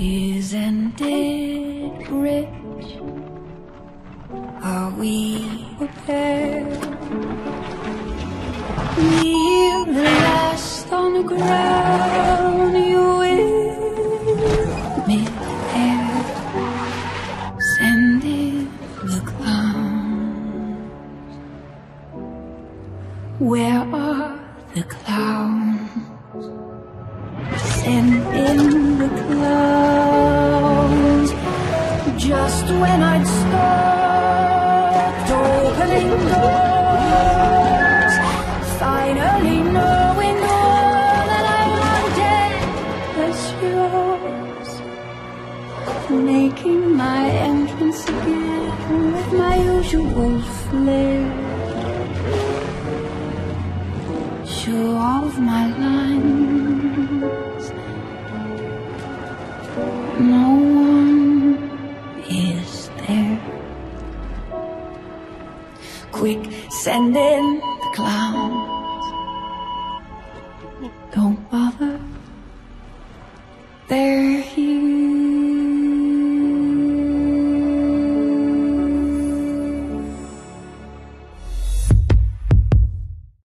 Isn't it rich? Are we a pair? Leave the last on the ground. You with me there. Send in the clowns. Where are the clowns? Send in the clowns. Just when I'd stopped opening doors, finally knowing all that I wanted was yours, making my entrance again with my usual flair. Show off my lines. No one is there. Quick, send in the clowns. Don't